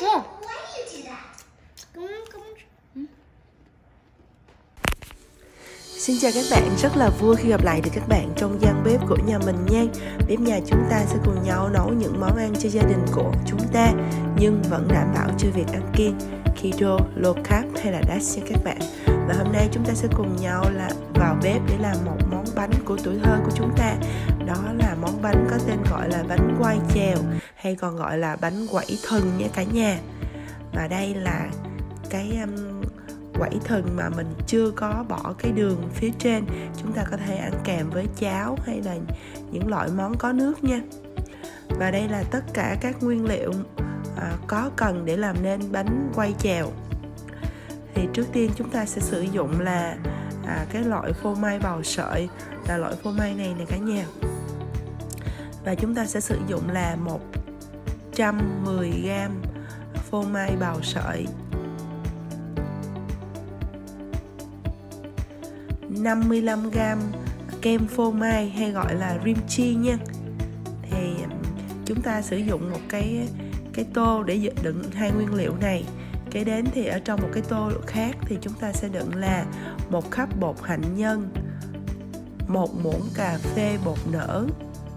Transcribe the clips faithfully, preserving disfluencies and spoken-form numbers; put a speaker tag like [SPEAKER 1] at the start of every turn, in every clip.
[SPEAKER 1] Chưa.
[SPEAKER 2] Xin chào các bạn, rất là vui khi gặp lại được các bạn trong gian bếp của nhà mình nha. Bếp nhà chúng ta sẽ cùng nhau nấu những món ăn cho gia đình của chúng ta, nhưng vẫn đảm bảo cho việc ăn kiêng, keto, low carb hay là đát nha các bạn. Và hôm nay chúng ta sẽ cùng nhau là vào bếp để làm một món bánh của tuổi thơ của chúng ta. Đó là món bánh có tên gọi là bánh quai chèo, hay còn gọi là bánh quẩy thừng nha cả nhà. Và đây là cái um, quẩy thừng mà mình chưa có bỏ cái đường phía trên. Chúng ta có thể ăn kèm với cháo hay là những loại món có nước nha. Và đây là tất cả các nguyên liệu à, có cần để làm nên bánh quai chèo. Thì trước tiên chúng ta sẽ sử dụng là à, cái loại phô mai bào sợi, là loại phô mai này nè cả nhà. Và chúng ta sẽ sử dụng là một trăm mười gam phô mai bào sợi, năm mươi lăm gam kem phô mai hay gọi là rim chi nha. Thì chúng ta sử dụng một cái cái tô để đựng hai nguyên liệu này. Kế đến thì ở trong một cái tô khác thì chúng ta sẽ đựng là một cup bột hạnh nhân, một muỗng cà phê bột nở,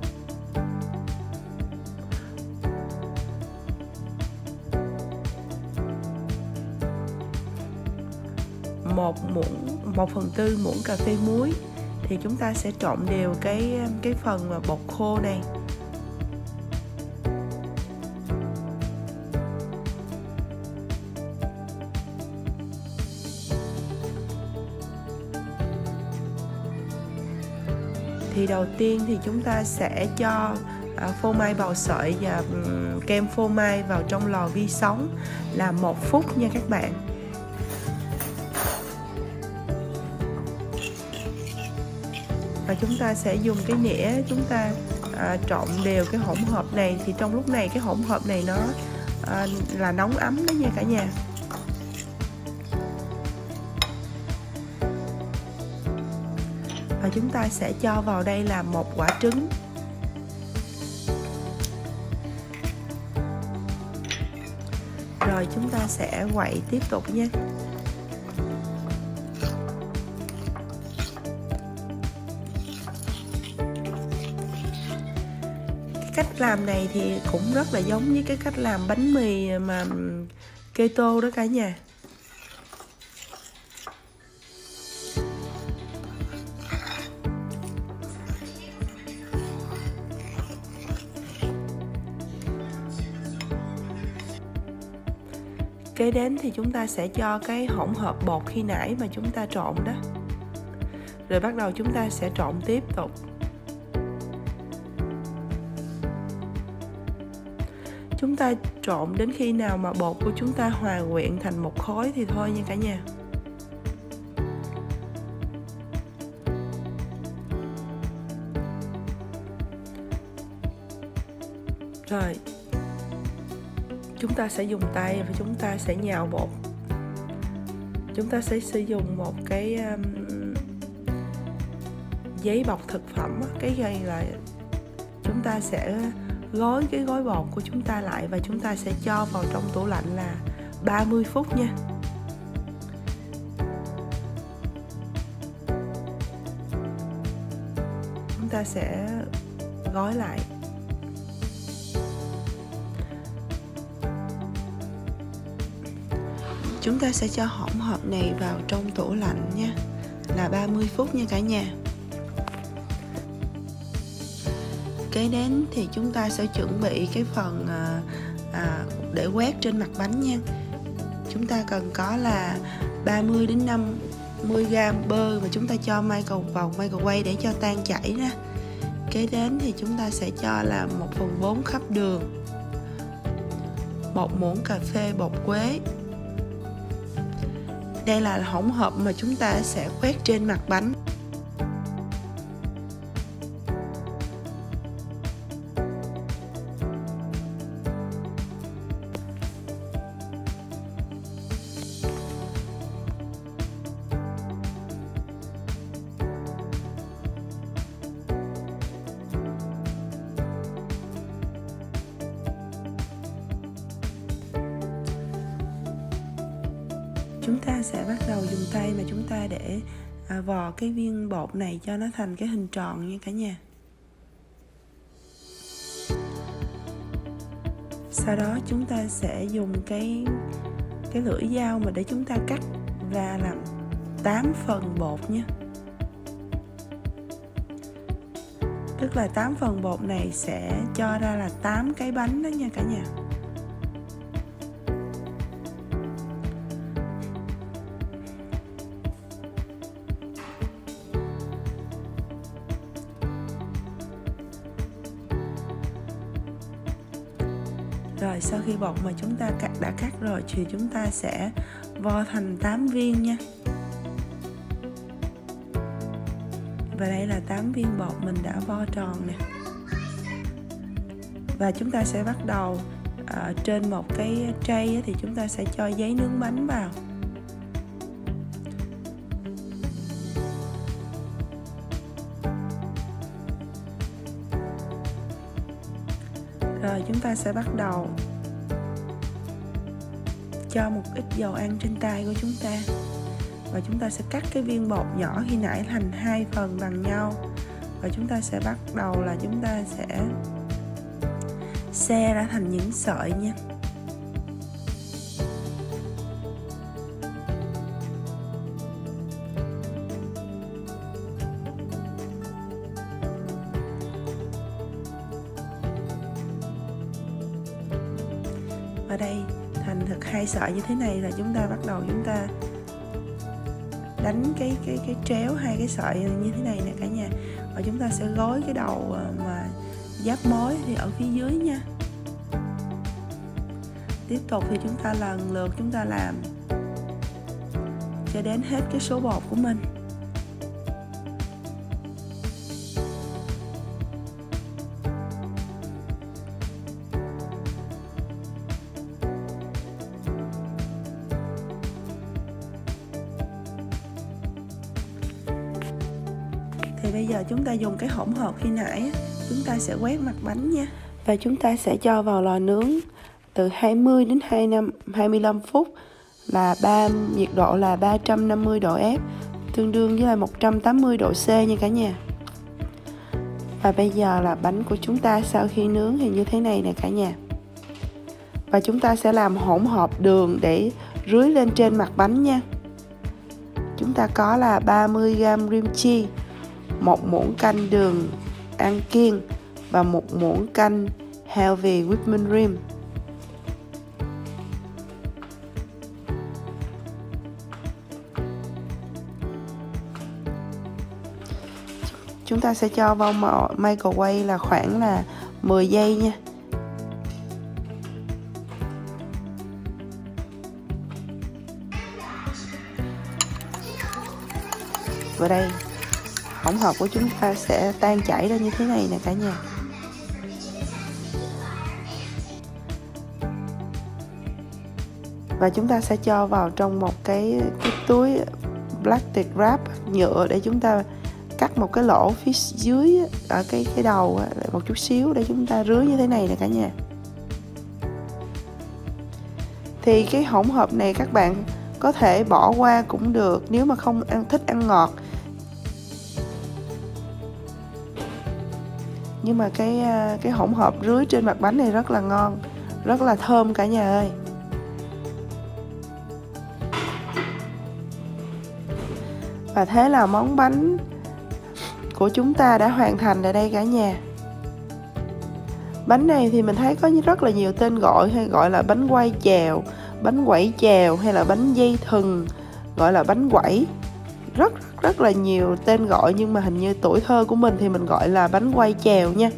[SPEAKER 2] một muỗng một phần tư muỗng cà phê muối. Thì chúng ta sẽ trộn đều cái cái phần mà bột khô này. Thì đầu tiên thì chúng ta sẽ cho à, phô mai bào sợi và um, kem phô mai vào trong lò vi sóng là một phút nha các bạn. Và chúng ta sẽ dùng cái nĩa chúng ta à, trộn đều cái hỗn hợp này. Thì trong lúc này cái hỗn hợp này nó à, là nóng ấm đó nha cả nhà. Và chúng ta sẽ cho vào đây là một quả trứng, rồi chúng ta sẽ quậy tiếp tục nha. Cách làm này thì cũng rất là giống với cái cách làm bánh mì mà keto đó cả nhà. Kế đến thì chúng ta sẽ cho cái hỗn hợp bột khi nãy mà chúng ta trộn đó. Rồi bắt đầu chúng ta sẽ trộn tiếp tục. Chúng ta trộn đến khi nào mà bột của chúng ta hòa quyện thành một khối thì thôi nha cả nhà. Rồi chúng ta sẽ dùng tay và chúng ta sẽ nhào bột. Chúng ta sẽ sử dụng một cái um, giấy bọc thực phẩm. Cái này là chúng ta sẽ gói cái gói bột của chúng ta lại và chúng ta sẽ cho vào trong tủ lạnh là ba mươi phút nha. Chúng ta sẽ gói lại. Chúng ta sẽ cho hỗn hợp này vào trong tủ lạnh nha, là ba mươi phút nha cả nhà. Kế đến thì chúng ta sẽ chuẩn bị cái phần à, à, để quét trên mặt bánh nha. Chúng ta cần có là ba mươi đến năm mươi gam bơ và chúng ta cho micro vào microwave để cho tan chảy ra. Kế đến thì chúng ta sẽ cho là một phần bốn cup đường, một muỗng cà phê bột quế. Đây là hỗn hợp mà chúng ta sẽ quét trên mặt bánh. Chúng ta sẽ bắt đầu dùng tay mà chúng ta để à, vò cái viên bột này cho nó thành cái hình tròn nha cả nhà. Sau đó chúng ta sẽ dùng cái cái lưỡi dao mà để chúng ta cắt ra làm tám phần bột nhé. Tức là tám phần bột này sẽ cho ra là tám cái bánh đó nha cả nhà. Rồi sau khi bột mà chúng ta cắt đã cắt rồi thì chúng ta sẽ vo thành tám viên nha. Và đây là tám viên bột mình đã vo tròn nè. Và chúng ta sẽ bắt đầu à, trên một cái tray thì chúng ta sẽ cho giấy nướng bánh vào. Rồi chúng ta sẽ bắt đầu cho một ít dầu ăn trên tay của chúng ta. Và chúng ta sẽ cắt cái viên bột nhỏ khi nãy thành hai phần bằng nhau. Và chúng ta sẽ bắt đầu là chúng ta sẽ xe ra thành những sợi nha. Ở đây thành thực hai sợi như thế này là chúng ta bắt đầu chúng ta đánh cái cái cái tréo hai cái sợi như thế này nè cả nhà. Và chúng ta sẽ gối cái đầu mà giáp mối thì ở phía dưới nha. Tiếp tục thì chúng ta lần lượt chúng ta làm cho đến hết cái số bột của mình. Thì bây giờ chúng ta dùng cái hỗn hợp khi nãy, chúng ta sẽ quét mặt bánh nha. Và chúng ta sẽ cho vào lò nướng từ hai mươi đến hai mươi lăm phút, là ba nhiệt độ là ba trăm năm mươi độ F, tương đương với là một trăm tám mươi độ C nha cả nhà. Và bây giờ là bánh của chúng ta sau khi nướng thì như thế này nè cả nhà. Và chúng ta sẽ làm hỗn hợp đường để rưới lên trên mặt bánh nha. Chúng ta có là ba mươi gam cream cheese, một muỗng canh đường ăn kiêng và một muỗng canh healthy whipping cream. Chúng ta sẽ cho vào microwave là khoảng là mười giây nha. Và đây, hỗn hợp của chúng ta sẽ tan chảy ra như thế này nè cả nhà. Và chúng ta sẽ cho vào trong một cái, cái túi plastic wrap nhựa để chúng ta cắt một cái lỗ phía dưới ở cái cái đầu một chút xíu để chúng ta rưới như thế này nè cả nhà. Thì cái hỗn hợp này các bạn có thể bỏ qua cũng được nếu mà không ăn thích ăn ngọt. Nhưng mà cái cái hỗn hợp rưới trên mặt bánh này rất là ngon, rất là thơm cả nhà ơi. Và thế là món bánh của chúng ta đã hoàn thành ở đây cả nhà. Bánh này thì mình thấy có rất là nhiều tên gọi, hay gọi là bánh quay chèo, bánh quẩy chèo, hay là bánh dây thừng, gọi là bánh quẩy. Rất rất là nhiều tên gọi, nhưng mà hình như tuổi thơ của mình thì mình gọi là bánh quay chèo nha.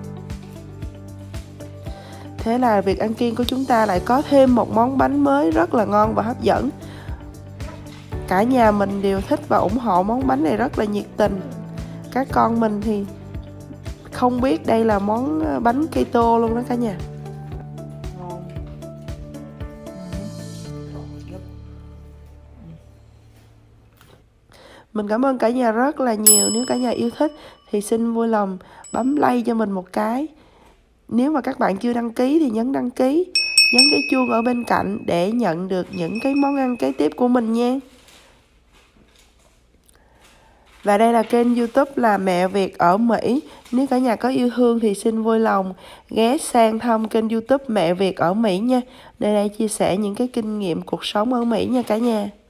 [SPEAKER 2] Thế là việc ăn kiêng của chúng ta lại có thêm một món bánh mới rất là ngon và hấp dẫn. Cả nhà mình đều thích và ủng hộ món bánh này rất là nhiệt tình. Các con mình thì không biết đây là món bánh keto luôn đó cả nhà. Mình cảm ơn cả nhà rất là nhiều. Nếu cả nhà yêu thích thì xin vui lòng bấm like cho mình một cái. Nếu mà các bạn chưa đăng ký thì nhấn đăng ký. nhấn cái chuông ở bên cạnh để nhận được những cái món ăn kế tiếp của mình nha. Và đây là kênh YouTube là Mẹ Việt ở Mỹ. Nếu cả nhà có yêu thương thì xin vui lòng ghé sang thăm kênh YouTube Mẹ Việt ở Mỹ nha. Nơi đây chia sẻ những cái kinh nghiệm cuộc sống ở Mỹ nha cả nhà.